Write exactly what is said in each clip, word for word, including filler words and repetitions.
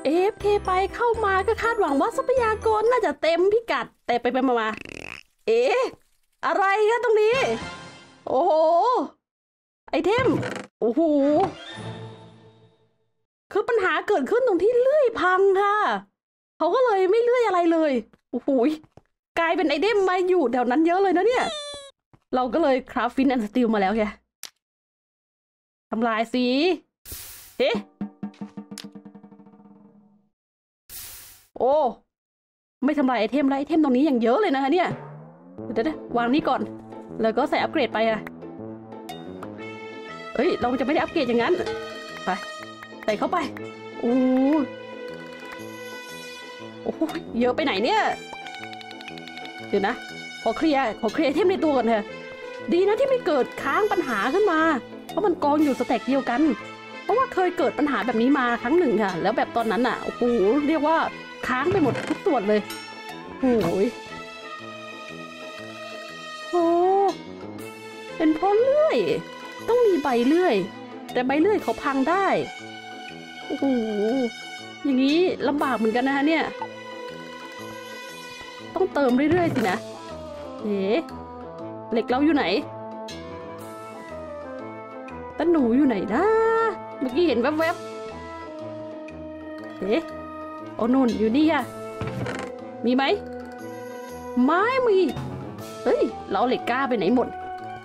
เอฟเคไปเข้ามาก็คาดหวังว่าทรัพยากรน่าจะเต็มพิกัดแต่ไปไปมามาเอ๊ะอะไรกันตรงนี้โอ้โหไอเทมโอ้โหคือปัญหาเกิดขึ้นตรงที่เลื่อยพังค่ะเขาก็เลยไม่เลื่อยอะไรเลยโอ้โหกลายเป็นไอเทมมาอยู่แถวนั้นเยอะเลยนะเนี่ยเราก็เลยคราฟฟินแอนด์สตีลมาแล้วแกทำลายสิเอ๊ะโอ้ไม่ทำลายไอเทมแล้วไอเทมตรงนี้อย่างเยอะเลยนะคะเนี่ยเดี๋ยวๆวางนี่ก่อนแล้วก็ใส่อัปเกรดไปอะเอ้ยเราจะไม่ได้อัปเกรดอย่างนั้นไปใส่เข้าไปโอ้โอ้เยอะไปไหนเนี่ยเดี๋ยวนะขอเคลียร์ขอเคลียร์ไอเทมในตัวก่อนเถอะดีนะที่ไม่เกิดค้างปัญหาขึ้นมาเพราะมันกองอยู่สแต็กเดียวกันเพราะว่าเคยเกิดปัญหาแบบนี้มาครั้งหนึ่งค่ะแล้วแบบตอนนั้นอ่ะโอ้โหเรียกว่าค้างไปหมดทุกส่วนเลยโอ้ยโอ้เป็นเพราะเลื่อยต้องมีใบเลื่อยแต่ใบเลื่อยเขาพังได้โอ้โหอย่างนี้ลำบากเหมือนกันนะคะเนี่ยต้องเติมเรื่อยๆสินะเอ๊ะเหล็กเราอยู่ไหนตะหนูอยู่ไหนนะเมื่อกี้เห็นแวบๆเอ๊ะโอ้นุ่นอยู่นี่ค่ะมีไหมไม่มีเฮ้ยเราเหล็กก้าไปไหนหมด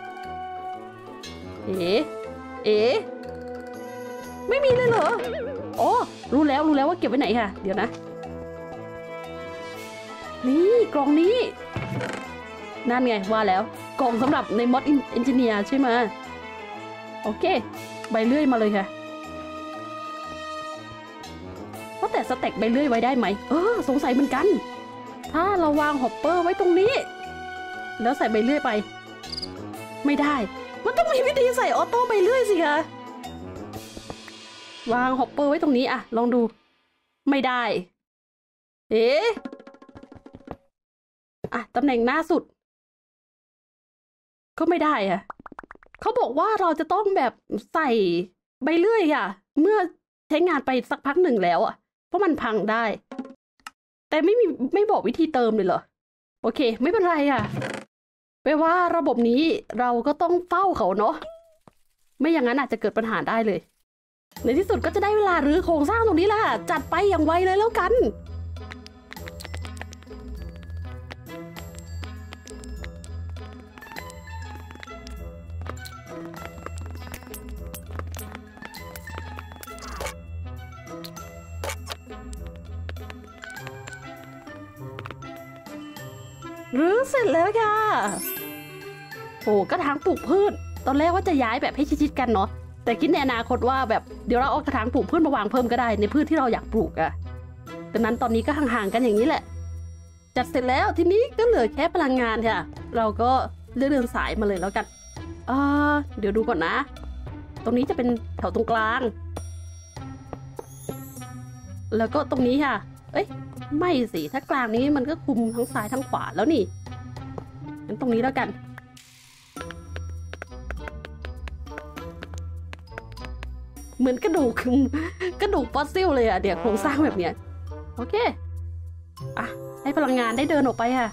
เอ๊ะเอ๊ะไม่มีเลยเหรออ๋อรู้แล้วรู้แล้วว่าเก็บไว้ไหนค่ะเดี๋ยวนะนี่กล่องนี้นั่นไงว่าแล้วกล่องสำหรับในมอดเอนจิเนียร์ใช่ไหมโอเคใบเลื่อยมาเลยค่ะเพราะแต่สแต็กใบเลื่อยไว้ได้ไหมเออสงสัยเหมือนกันถ้าเราวางฮอปเปอร์ไว้ตรงนี้แล้วใส่ใบเลื่อยไปไม่ได้มันต้องมีวิธีใส่ออโต้ใบเลื่อยสิคะวางฮอปเปอร์ไว้ตรงนี้อะลองดูไม่ได้เอ๊ะอะตำแหน่งหน้าสุดก็ไม่ได้อะเขาบอกว่าเราจะต้องแบบใส่ใบเลื่อยค่ะเมื่อใช้งานไปสักพักหนึ่งแล้วอ่ะเพราะมันพังได้แต่ไม่มีไม่บอกวิธีเติมเลยเหรอโอเคไม่เป็นไรค่ะแปลว่าระบบนี้เราก็ต้องเฝ้าเขาเนาะไม่อย่างนั้นอาจจะเกิดปัญหาได้เลยในที่สุดก็จะได้เวลารื้อโครงสร้างตรงนี้ละจัดไปอย่างไวเลยแล้วกันรื้อเสร็จแล้วค่ะโอ้กระถางปลูกพืชตอนแรกว่าจะย้ายแบบให้ชิดๆกันเนาะแต่คิดในอนาคตว่าแบบเดี๋ยวเราเอากระถางปลูกพืชมาวางเพิ่มก็ได้ในพืชที่เราอยากปลูกอะดังนั้นตอนนี้ก็ห่างๆกันอย่างนี้แหละจัดเสร็จแล้วทีนี้ก็เหลือแค่พลังงานค่ะเราก็เลื่อนสายมาเลยแล้วกันเออเดี๋ยวดูก่อนนะตรงนี้จะเป็นแถวตรงกลางแล้วก็ตรงนี้ค่ะเอ้ยไม่สิถ้ากลางนี้มันก็คุมทั้งซ้ายทั้งขวาแล้วนี่งั้นตรงนี้แล้วกันเหมือนกระดูกกระดูกฟอสซิลเลยอะเดี๋ยวโครงสร้างแบบเนี้ยโอเคอ่ะให้พลังงานได้เดินออกไปค่ะ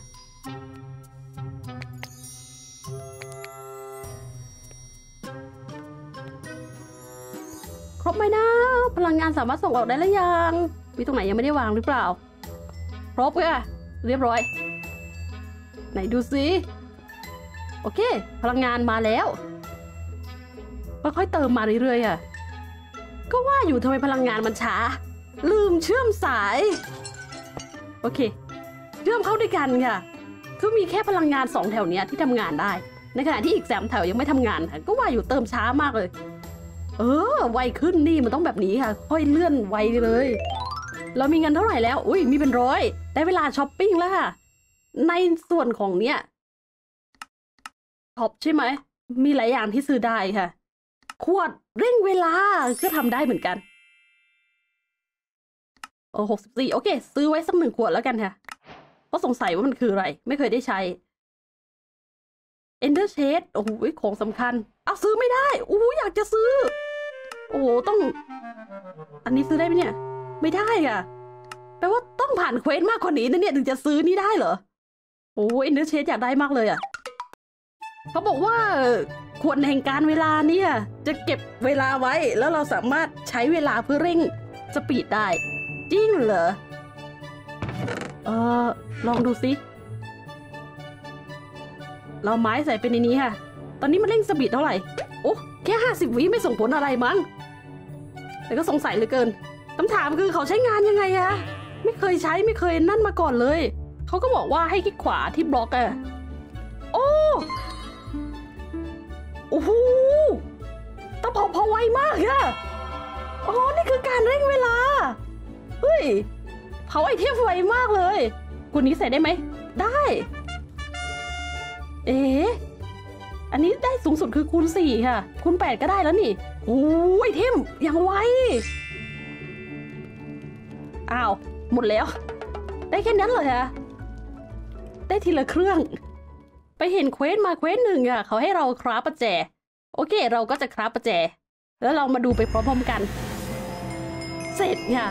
ครบไหมนะพลังงานสามารถส่งออกได้แล้วยังมีตรงไหนยังไม่ได้วางหรือเปล่าครบค่ะเรียบร้อยไหนดูสิโอเคพลังงานมาแล้วค่อยๆเติมมาเรื่อยๆค่ะก็ว่าอยู่ทำไมพลังงานมันช้าลืมเชื่อมสายโอเคเชื่อมเข้าด้วยกันค่ะคือมีแค่พลังงานสองแถวเนี้ยที่ทำงานได้ในขณะที่อีกสามแถวยังไม่ทำงานค่ะก็ว่าอยู่เติมช้ามากเลยเออไวขึ้นนี่มันต้องแบบนี้ค่ะค่อยเลื่อนไวเลยเรามีเงินเท่าไหร่แล้วอุ้ยมีเป็นร้อยได้เวลาช้อปปิ้งแล้วค่ะในส่วนของเนี้ยช็อปใช่ไหมมีหลายอย่างที่ซื้อได้ค่ะขวดเร่งเวลาก็ทำได้เหมือนกันโอ้หกสิบสี่โอเคซื้อไว้สักหนึ่งขวดแล้วกันค่ะเพราะสงสัยว่ามันคืออะไรไม่เคยได้ใช้ Ender Shade โอ้โหของสำคัญเอาซื้อไม่ได้โอ้อยากจะซื้อโอ้โหต้องอันนี้ซื้อได้ไหมเนี่ยไม่ได้อ่ะแปลว่าต้องผ่านเควสมากกว่านี้นะเนี่ยถึงจะซื้อนี่ได้เหรอโอ้ยเนื้อเชดอยากได้มากเลยอ่ะเขาบอกว่าขวดแห่งการเวลาเนี่ยจะเก็บเวลาไว้แล้วเราสามารถใช้เวลาเพื่อเร่งสปีดได้จริงเหรอเออลองดูสิเราไม้ใส่เป็นในนี้ค่ะตอนนี้มันเร่งสปีดเท่าไหร่โอ้แค่ห้าสิบวิไม่ส่งผลอะไรมั้งแต่ก็สงสัยเหลือเกินคำถามคือเขาใช้งานยังไงอะไม่เคยใช้ไม่เคยนั่นมาก่อนเลยเขาก็บอกว่าให้คลิกขวาที่บล็อกอะโอ้โอ้โหตะเผาเผาไวมากอะอ๋อนี่คือการเร่งเวลาเฮ้ยเผาไอเทมไวมากเลยคุณนี้ใส่ได้ไหมได้เอ๊ะอันนี้ได้สูงสุดคือคูณสี่ค่ะคูณแปดก็ได้แล้วนี่โอ้ยเทมอย่างไวอ้าวหมดแล้วได้แค่นั้นเลยอะได้ทีละเครื่องไปเห็นเควสมาเควสหนึ่งอะเขาให้เราคราฟประแจโอเคเราก็จะคราฟประแจแล้วเรามาดูไปพร้อมๆกันเสร็จค่ะ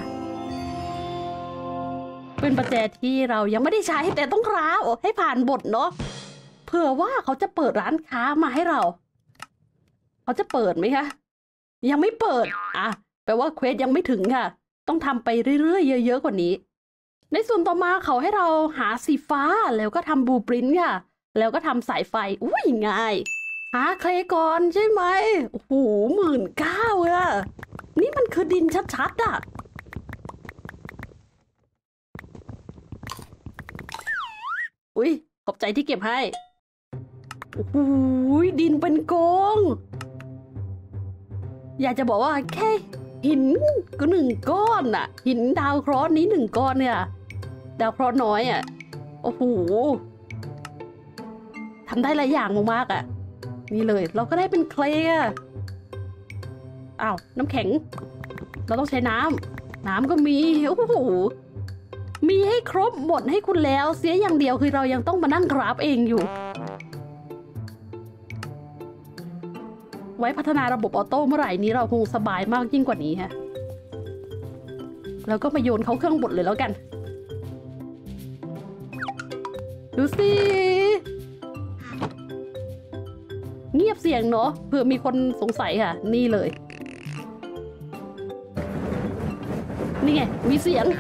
เป็นประแจที่เรายังไม่ได้ใช้แต่ต้องคราฟให้ผ่านบทเนาะเผื่อว่าเขาจะเปิดร้านค้ามาให้เราเขาจะเปิดไหมคะยังไม่เปิดอ่ะแปลว่าเควสยังไม่ถึงค่ะต้องทำไปเรื่อยๆเยอะๆกว่านี้ในส่วนต่อมาเขาให้เราหาสีฟ้าแล้วก็ทำบลูพรินท์ค่ะแล้วก็ทำสายไฟอุ้ยง่ายหาเคลก่อนใช่ไหมโอ้โหหมื่นเก้าอะนี่มันคือดินชัดๆอะอุ้ยขอบใจที่เก็บให้โอ้โหดินเป็นกองอยากจะบอกว่าแค่หินก็หนึ่งก้อนอะหินดาวเคราะห์นี้หนึ่งก้อนเนี่ยดาวเคราะห์น้อยอะโอ้โหทำได้หลายอย่างมากๆอะนี่เลยเราก็ได้เป็นเคลย์อ้าวน้ำแข็งเราต้องใช้น้ำน้ำก็มีโอ้โหมีให้ครบหมดให้คุณแล้วเสียอย่างเดียวคือเรายังต้องมานั่งกราฟเองอยู่ไว้พัฒนาระบบออโต้เมื่อไหร่นี้เราคงสบายมากยิ่งกว่านี้ฮะแล้วก็มาโยนเขาเครื่องบดเลยแล้วกันดูสิเงียบเสียงเนาะเผื่อมีคนสงสัยค่ะนี่เลยนี่ไงมีเสียง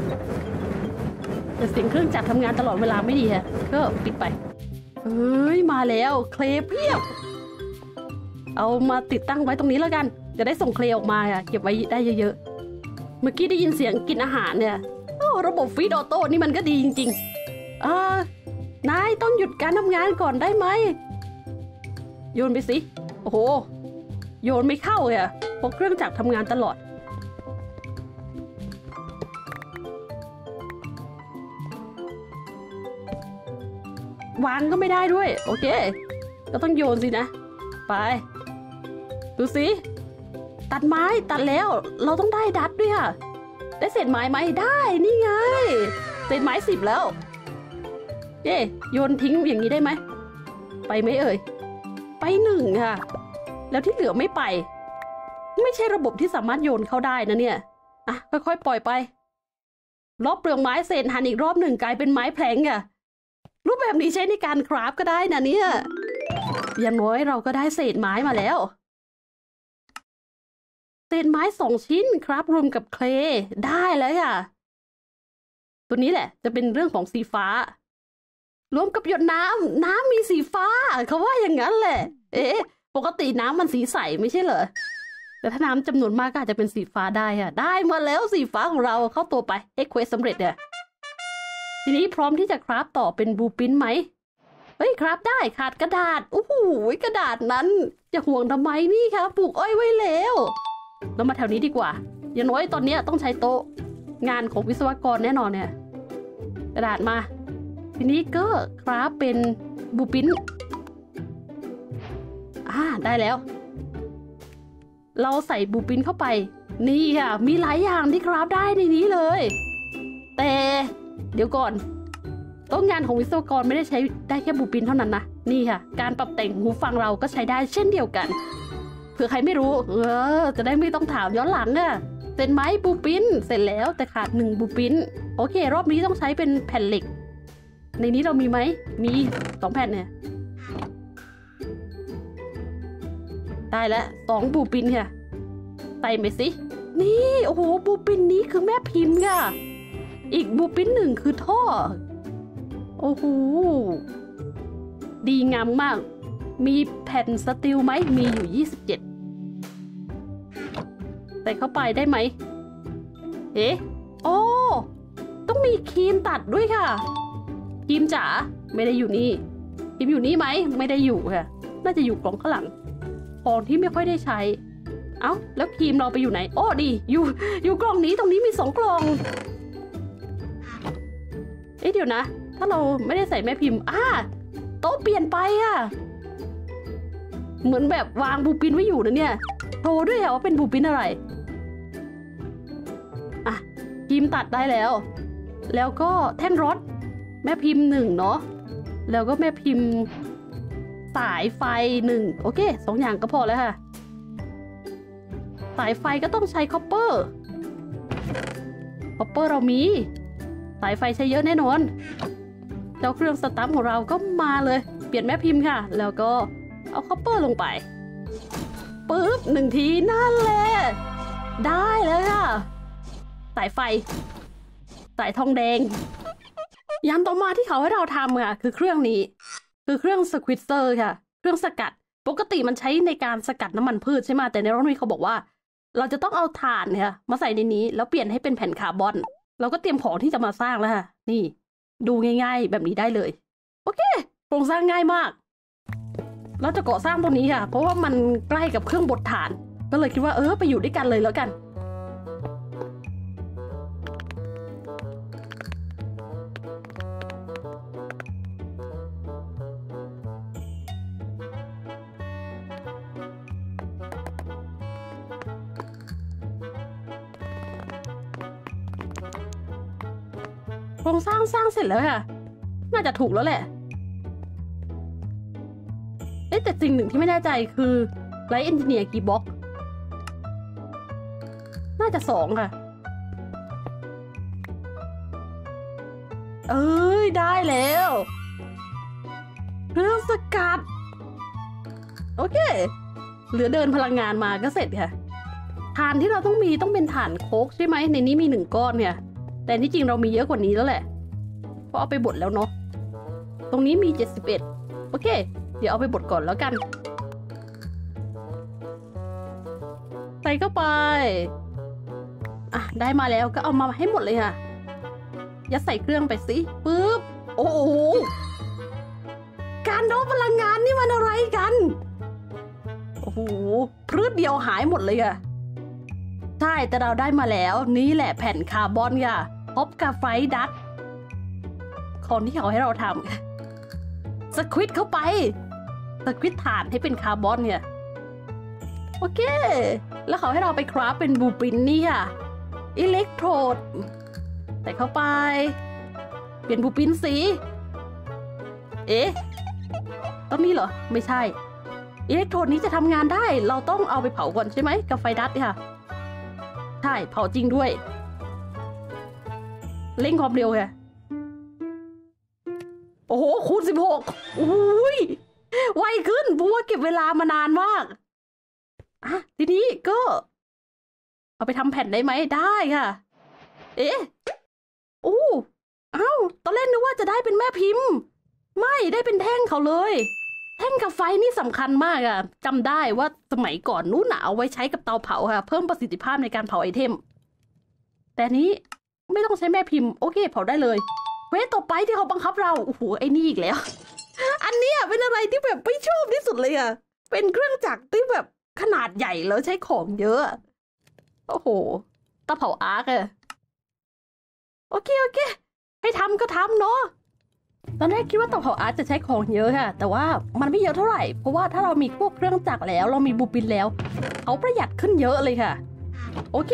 แต่เสียงเครื่องจักรทำงานตลอดเวลาไม่ดีค่ะก็ปิดไปเฮ้ยมาแล้วเคลเพียบเอามาติดตั้งไว้ตรงนี้แล้วกันจะได้ส่งเคลออกมาค่ะเก็บไว้ได้เยอะๆเมื่อกี้ได้ยินเสียงกินอาหารเนี่ยโอ้ระบบฟีดออโต้นี่มันก็ดีจริงๆอ่านายต้องหยุดการทำงานก่อนได้ไหมโยนไปสิโอ้โหโยนไม่เข้าเลยอะเพราะเครื่องจักรทำงานตลอดวางก็ไม่ได้ด้วยโอเคก็ต้องโยนสินะไปดูสิตัดไม้ตัดแล้วเราต้องได้ดัดด้วยค่ะได้เศษไม้ไหมได้นี่ไงเศษไม้สิบแล้วเย่โยนทิ้งอย่างนี้ได้ไหมไปไหมเอ่ยไปหนึ่งค่ะแล้วที่เหลือไม่ไปไม่ใช่ระบบที่สามารถโยนเข้าได้นะเนี่ยอ่ะค่อยๆปล่อยไปรอบเปลือกไม้เศษหันอีกรอบหนึ่งกลายเป็นไม้แผลงค่ะรูปแบบนี้ใช้ในการคราฟก็ได้นะเนี่ยอย่างน้อยเราก็ได้เศษไม้มาแล้วเศษไม้สองชิ้นครับรวมกับเคลได้แล้วค่ะตัวนี้แหละจะเป็นเรื่องของสีฟ้ารวมกับหยดน้ำน้ำมีสีฟ้าเขาว่าอย่างนั้นแหละเอ๊ะปกติน้ำมันสีใสไม่ใช่เหรอแต่ถ้าน้ำจำนวนมากก็อาจจะเป็นสีฟ้าได้ค่ะได้มาแล้วสีฟ้าของเราเข้าตัวไปเอ็กเควสสำเร็จเนี่ยทีนี้พร้อมที่จะคราฟต่อเป็นบลูพรินท์ไหมเฮ้ยคราฟได้ขาดกระดาษโอ้โหกระดาษนั้นจะห่วงทำไมนี่คะปลูกอ้อยไว้แล้วเรามาแถวนี้ดีกว่าอย่างน้อยตอนนี้ต้องใช้โต๊ะงานของวิศวกรแน่นอนเนี่ยกระดาษมาทีนี้ก็คราฟเป็นบลูพรินท์อ่าได้แล้วเราใส่บลูพรินท์เข้าไปนี่ค่ะมีหลายอย่างที่คราฟได้ในนี้เลยแต่เดี๋ยวก่อนโต๊ะงานของวิศวกรไม่ได้ใช้ได้แค่บลูพรินท์เท่านั้นนะนี่ค่ะการปรับแต่งหูฟังเราก็ใช้ได้เช่นเดียวกันเผื่อใครไม่รู้เออจะได้ไม่ต้องถามย้อนหลังอะเสร็จไหมบูปินเสร็จแล้วแต่ขาดหนึ่งบูปินโอเครอบนี้ต้องใช้เป็นแผ่นเหล็กในนี้เรามีไหมมีสองแผ่นเนี่ยได้แล้วสองบูปินค่ะใส่ไปสินี่โอ้โหบูปินนี้คือแม่พิมพ์ค่ะอีกบูปินหนึ่งคือท่อโอ้โหดีงามมากมีแผ่นสตีลไหมมีอยู่ยี่สิบเจ็ดใส่เข้าไปได้ไหมเอ๊ะโอ้ต้องมีครีมตัดด้วยค่ะครีมจ๋าไม่ได้อยู่นี่ครีมอยู่นี่ไหมไม่ได้อยู่ค่ะน่าจะอยู่กล่องข้างหลังของที่ไม่ค่อยได้ใช้เอ้าแล้วครีมเราไปอยู่ไหนโอ้ดีอยู่อยู่กล่องนี้ตรงนี้มีสองกล่องเอ๊ะเดี๋ยวนะถ้าเราไม่ได้ใส่แม่พิมพ์อ่าโต๊ะเปลี่ยนไปอ่ะเหมือนแบบวางบูปินไว้อยู่นะเนี่ยโทรด้วยเหรอว่าเป็นบูปินอะไรอ่ะพิมพ์ตัดได้แล้วแล้วก็แท่นรถแม่พิมพ์หนึ่งเนาะแล้วก็แม่พิมพ์สายไฟหนึ่งโอเคสองอย่างก็พอแล้วค่ะสายไฟก็ต้องใช้คอปเปอร์คอปเปอร์เรามีสายไฟใช้เยอะแน่นอนเจ้าเครื่องสตาร์ทของเราก็มาเลยเปลี่ยนแม่พิมพ์ค่ะแล้วก็เอาคอปเปอร์ลงไปปึ๊บหนึ่งทีนั่นแหละได้เลยค่ะสายไฟสายทองแดงยานต่อมาที่เขาให้เราทำค่ะคือเครื่องนี้คือเครื่องสควิตเซอร์ค่ะเครื่องสกัดปกติมันใช้ในการสกัดน้ำมันพืชใช่ไหมแต่ในรอบนี้เขาบอกว่าเราจะต้องเอาถ่านเนี่ยมาใส่ในนี้แล้วเปลี่ยนให้เป็นแผ่นคาร์บอนเราก็เตรียมของที่จะมาสร้างแล้วค่ะนี่ดูง่ายๆแบบนี้ได้เลยโอเคโครงสร้างง่ายมากเราจะก่อสร้างตรงนี้ค่ะเพราะว่ามันใกล้กับเครื่องบดถ่านก็เลยคิดว่าเออไปอยู่ด้วยกันเลยแล้วกันโครงสร้างสร้างเสร็จแล้วค่ะน่าจะถูกแล้วแหละเอ๊ะแต่สิ่งหนึ่งที่ไม่แน่ใจคือไลท์เอนจิเนียร์กี่บล็อกน่าจะสองค่ะเอ้ยได้แล้วเครื่องสกัดโอเคเหลือเดินพลังงานมาก็เสร็จค่ะถ่านที่เราต้องมีต้องเป็นถ่านโคกใช่ไหมในนี้มีหนึ่งก้อนเนี่ยแต่ที่จริงเรามีเยอะกว่านี้แล้วแหละเพราะเอาไปบดแล้วเนาะตรงนี้มีเจ็ดสิบเอ็ดโอเคเดี๋ยวเอาไปบดก่อนแล้วกันใส่เข้าไปอ่ะได้มาแล้วก็เอามาให้หมดเลยค่ะยัดใส่เครื่องไปสิปึ๊บโอ้โหการโดบพลังงานนี่มันอะไรกันโอ้โหพืชเดียวหายหมดเลยอะใช่แต่เราได้มาแล้วนี่แหละแผ่นคาร์บอนค่ะพบกับไฟดัตของที่เขาให้เราทำสควิตเข้าไปสควิตถ่านให้เป็นคาร์บอนเนี่ยโอเคแล้วเขาให้เราไปคราฟเป็นบลูพรินท์นี่ค่ะอิเล็กโทรดใส่เข้าไปเปลี่ยนบลูพรินท์สีเอ๊ะต้นนี้เหรอไม่ใช่อิเล็กโทรดนี้จะทำงานได้เราต้องเอาไปเผาก่อนใช่ไหมกับไฟดัตค่ะใช่เผาจริงด้วยเร่งความเร็วค่ะโอ้โหคูณสิบหกอุ้ยไวขึ้นเพราะว่าเก็บเวลามานานมากอ่ะทีนี้ก็เอาไปทำแผ่นได้ไหมได้ค่ะเอ๊ะอู้เอ้าตอนแรกนึกว่าจะได้เป็นแม่พิมพ์ไม่ได้เป็นแท่งเขาเลยแท่งกับไฟนี่สำคัญมากอะจำได้ว่าสมัยก่อนนู้นเอาไว้ใช้กับเตาเผาค่ะเพิ่มประสิทธิภาพในการเผาไอเทมแต่นี้ไม่ต้องใช้แม่พิมพ์โอเคเผาได้เลยเควสต่อไปที่เขาบังคับเราโอ้โหไอ้นี่อีกแล้วอันนี้เป็นอะไรที่แบบไม่ชอบที่สุดเลยอะเป็นเครื่องจักรที่แบบขนาดใหญ่แล้วใช้ของเยอะโอ้โหเตาเผาอาร์คอะโอเคโอเคให้ทำก็ทำเนาะตอนแรกคิดว่าเตาเผาอาร์คจะใช้ของเยอะค่ะแต่ว่ามันไม่เยอะเท่าไหร่เพราะว่าถ้าเรามีพวกเครื่องจักรแล้วเรามีบูปินแล้วเขาประหยัดขึ้นเยอะเลยค่ะโอเค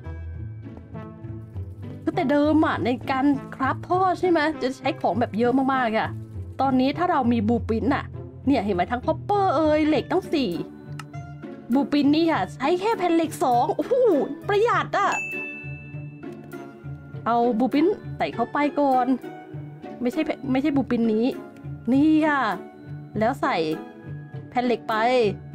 คือแต่เดิมอ่ะในการคราฟท่อใช่ไหมจะใช้ของแบบเยอะมากๆค่ะตอนนี้ถ้าเรามีบูปินอ่ะเนี่ยเห็นไหมทั้งคอปเปอร์เอยเหล็กตั้งสี่บูปินนี่ค่ะใช้แค่แผ่นเหล็กสองโอ้โหประหยัดอะเอาบูปินใส่เข้าไปก่อนไม่ใช่ไม่ใช่บูปินนี้นี่ค่ะแล้วใส่แผ่นเหล็กไป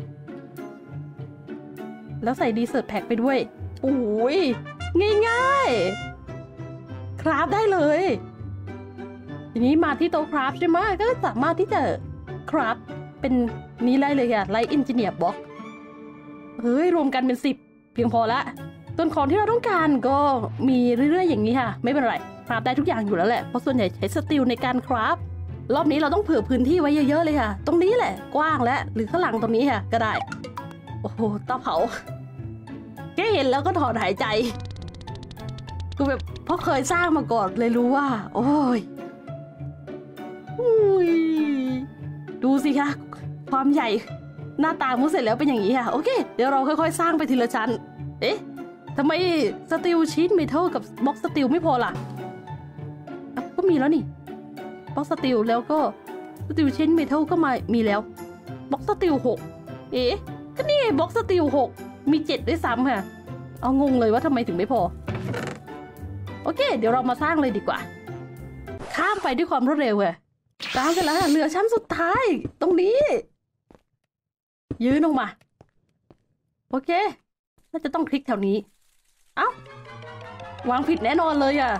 แล้วใส่ดีเซิร์ตแพ็คไปด้วยโอ้ยง่ายๆคราฟได้เลยทีนี้มาที่โต๊ะคราฟใช่ไหมก็สามารถที่จะคราฟเป็นนี้ได้เลยค่ะไลท์อินจิเนียร์บ็อกเฮ้ยรวมกันเป็นสิบเพียงพอละส่วนของที่เราต้องการก็มีเรื่อยๆอย่างนี้ค่ะไม่เป็นไรคราฟได้ทุกอย่างอยู่แล้วแหละเพราะส่วนใหญ่ใช้สตีลในการคราฟรอบนี้เราต้องเผื่อพื้นที่ไว้เยอะๆเลยค่ะตรงนี้แหละกว้างและหรือข้างหลังตรงนี้ค่ะก็ได้โอ้โหเตาเผาแค่เห็นแล้วก็ถอนหายใจคือแบบเพราะเคยสร้างมาก่อนเลยรู้ว่าโอ้ยดูสิคะความใหญ่หน้าตามุ้งเสร็จแล้วเป็นอย่างนี้ค่ะโอเคเดี๋ยวเราค่อยๆสร้างไปทีละชั้นเอ๊ะทำไมสตีลชีทเมทัลกับบล็อกสตีลไม่พอล่ะก็มีแล้วนี่บล็อกสตีลแล้วก็สตีลชีทเมทัลก็มามีแล้วบล็อกสตีลหกเอ๊ะก็นี่ไงบล็อกสตีลหกมีเจ็ดด้วยซ้ำค่ะเอางงเลยว่าทำไมถึงไม่พอโอเคเดี๋ยวเรามาสร้างเลยดีกว่าข้ามไปด้วยความรวดเร็วเลยสร้างเสร็จแล้วเหลือชั้นสุดท้ายตรงนี้ยืนลงมาโอเคน่าจะต้องคลิกแถวนี้เอ้าวางผิดแน่นอนเลยอะ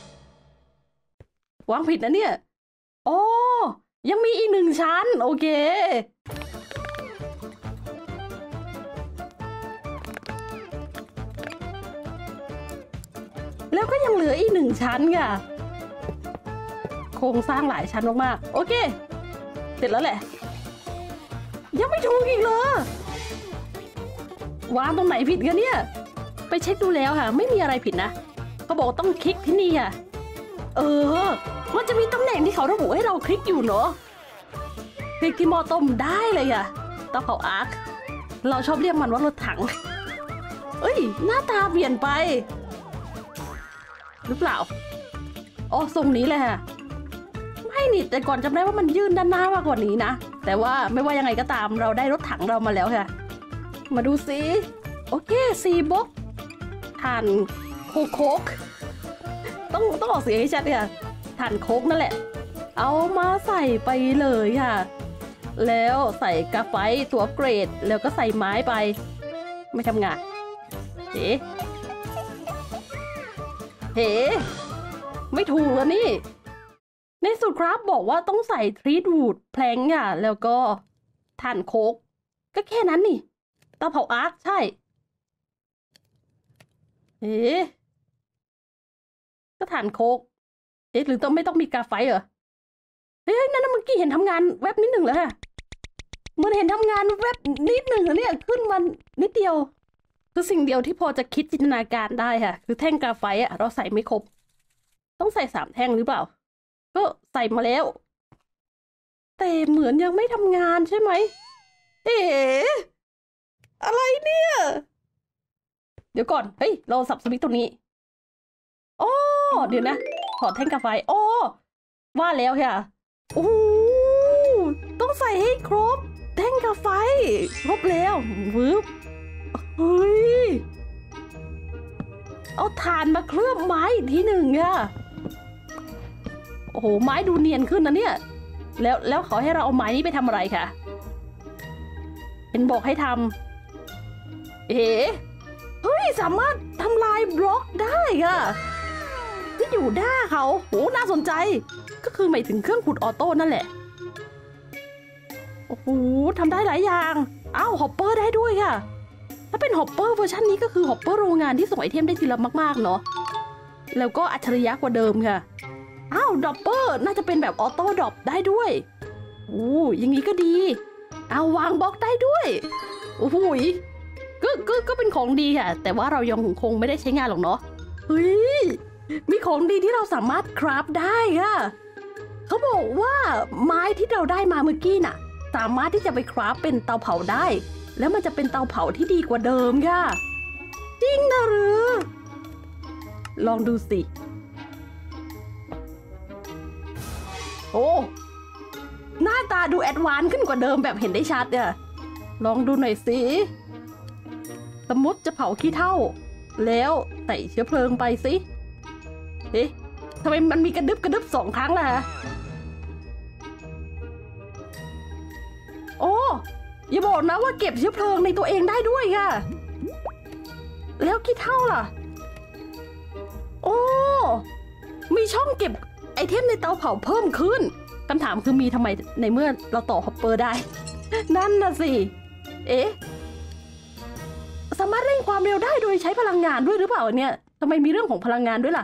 วางผิดนะเนี่ยโอ้ยังมีอีกหนึ่งชั้นโอเคแล้วก็ยังเหลืออีกหนึ่งชั้นค่ะโครงสร้างหลายชั้นมากๆโอเคเสร็จแล้วแหละยังไม่ถูกอีกเลยวางตรงไหนผิดกันเนี่ยไปเช็คดูแล้วค่ะไม่มีอะไรผิดนะเขาบอกต้องคลิกที่นี่ค่ะเออมันจะมีตำแหน่งที่เขาระบุให้เราคลิกอยู่เนาะคลิกที่หม้อต้มได้เลยค่ะเตาเผาอาร์คเราชอบเรียกมันว่ารถถังเอ้ยหน้าตาเปลี่ยนไปหรือเปล่าอ๋อทรงนี้เลยค่ะไม่นี่แต่ก่อนจำได้ว่ามันยื่นด้านหน้ามากกว่านี้นะแต่ว่าไม่ว่ายังไงก็ตามเราได้รถถังเรามาแล้วค่ะมาดูสิโอเคซีบ็อกถ่านโคโคกต้องต้องออกเสียงให้ชัดเลยค่ะถ่านโคกนั่นแหละเอามาใส่ไปเลยค่ะแล้วใส่กาไฟตัวเกรดแล้วก็ใส่ไม้ไปไม่ทำงานเฮ้เฮ้ไม่ถูกแล้วนี่ในสูตรครับบอกว่าต้องใส่ทรีทวูดแพลงอ่ะแล้วก็ถ่านโคกก็แค่นั้นนี่เตาเผาอาร์คใช่เอ๊ะก็ถ่านโคกเอ๊ะหรือต้องไม่ต้องมีกาไฟเหรอเฮ้ยนั่นเมื่อกี้เห็นทำงานแวบนิดหนึ่งแล้วฮะมันเห็นทำงานแวบนิดหนึ่งเนี่ยขึ้นมันนิดเดียวคือสิ่งเดียวที่พอจะคิดจินตนาการได้ค่ะคือแท่งกาไฟอ่ะเราใส่ไม่ครบต้องใส่สามแท่งหรือเปล่าก็ใส่มาแล้วแต่เหมือนยังไม่ทำงานใช่ไหมเอ๋อะไรเนี่ยเดี๋ยวก่อนเฮ้ยเราสับสวิตช์ตรงนี้โอ้เดี๋ยวนะถอดแท่งกาไฟโอ้ว่าแล้วค่ะโอ้ต้องใส่ให้ครบแท่งกาไฟครบแล้ววืบเฮ้ยเอาถ่านมาเคลือบไม้อีกทีหนึ่งอ่ะโอ้โหไม้ดูเนียนขึ้นนะเนี่ยแล้วแล้วเขาให้เราเอาไม้นี้ไปทำอะไรคะเห็นบอกให้ทำเอ๋เฮ้ยสามารถทำลายบล็อกได้ค่ะที่อยู่หน้าเขาโหน่าสนใจก็คือหมายถึงเครื่องขุดออโต้นั่นแหละโอ้โหทำได้หลายอย่างอ้าวฮอปเปอร์ได้ด้วยค่ะถ้าเป็นฮอปเปอร์เวอร์ชันนี้ก็คือฮอปเปอร์โรงงานที่ส่งไอเทมได้ทีละมากๆเนาะแล้วก็อัจฉริยะกว่าเดิมค่ะอ้าวดรอปเปอร์น่าจะเป็นแบบออโต้ดรอปได้ด้วยโอ้อย่างนี้ก็ดีเอาวางบล็อกได้ด้วยโอ้โหก็ก็ก็เป็นของดีค่ะแต่ว่าเรายังคงไม่ได้ใช้งานหรอกเนาะเฮ้ยมีของดีที่เราสามารถคราฟได้ค่ะเขาบอกว่าไม้ที่เราได้มาเมื่อกี้น่ะสามารถที่จะไปคราฟเป็นเตาเผาได้แล้วมันจะเป็นเตาเผาที่ดีกว่าเดิมค่ะจริงนะหรือลองดูสิโอ้หน้าตาดูแอดวานซ์ขึ้นกว่าเดิมแบบเห็นได้ชัดเนี่ยลองดูหน่อยสิสมมติจะเผาขี้เถ้าแล้วใส่เชื้อเพลิงไปสิเอ๊ะทำไมมันมีกระดึบกระดึบสองครั้งล่ะโอ้อย่าบอกนะว่าเก็บเชื้อเพลิงในตัวเองได้ด้วยค่ะแล้วขี้เถ้าล่ะโอ้มีช่องเก็บไอเทมในเตาเผาเพิ่มขึ้นคำถามคือมีทำไมในเมื่อเราต่อฮอปเปอร์ได้ นั่นน่ะสิเอ๊ะสามารถเร่งความเร็วได้โดยใช้พลังงานด้วยหรือเปล่าเนี่ยทำไมมีเรื่องของพลังงานด้วยล่ะ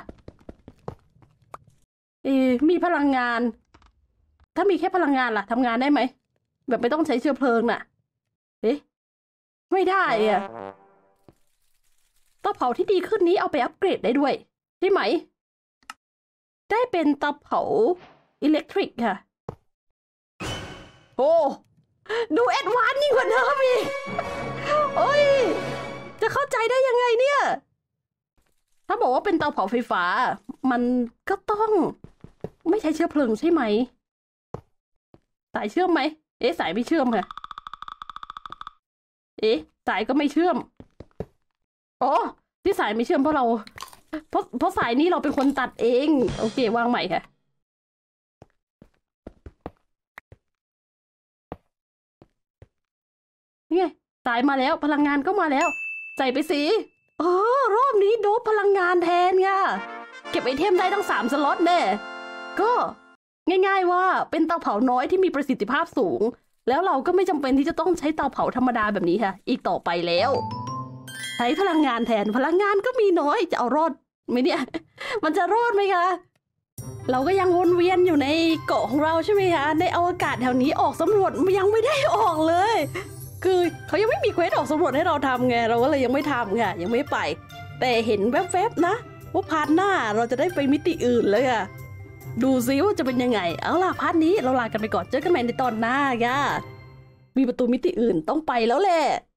เอ๊ะมีพลังงานถ้ามีแค่พลังงานล่ะทำงานได้ไหมแบบไม่ต้องใช้เชื้อเพลิงน่ะเอ๊ะไม่ได้อ่ะเตาเผาที่ดีขึ้นนี้เอาไปอัปเกรดได้ด้วยใช่ไหมได้เป็นเตาเผาอิเล็กทริกค่ะโอ้ดูแอดวานซ์ยิ่งกว่าเดิมอีกโอ้ยจะเข้าใจได้ยังไงเนี่ยถ้าบอกว่าเป็นเตาเผาไฟฟ้ามันก็ต้องไม่ใช้เชื้อเพลิงใช่ไหมสายเชื่อมไหมเอ๊ะสายไม่เชื่อมค่ะเอ๊ะสายก็ไม่เชื่อมอ๋อที่สายไม่เชื่อมเพราะเราเพราะเพราะสายนี้เราเป็นคนตัดเองโอเควางใหม่ค่ะนี่ไงสายมาแล้วพลังงานก็มาแล้วใส่ไปสิเออรอบนี้โดบพลังงานแทนค่ะเก็บไอเทมได้ทั้งสามสล็อตแน่ก็ง่ายๆว่าเป็นเตาเผาน้อยที่มีประสิทธิภาพสูงแล้วเราก็ไม่จำเป็นที่จะต้องใช้เตาเผาธรรมดาแบบนี้ค่ะอีกต่อไปแล้วใช้พลังงานแทนพลังงานก็มีน้อยจะเอารอดไหมเนี่ยมันจะรอดไหมคะเราก็ยังวนเวียนอยู่ในเกาะของเราใช่ไหมคะในอวกาศแถวนี้ออกสำรวจยังไม่ได้ออกเลยคือเขายังไม่มีเควสออกสำรวจให้เราทำไงเราก็เลยยังไม่ทำค่ะยังไม่ไปแต่เห็นแวบๆนะว่าพาร์ทหน้าเราจะได้ไปมิติอื่นเลยค่ะดูซิว่าจะเป็นยังไงเอาล่ะพาร์ทนี้เราลากันไปก่อนเจอกันใหม่ในตอนหน้าค่ะมีประตูมิติอื่นต้องไปแล้วแหละ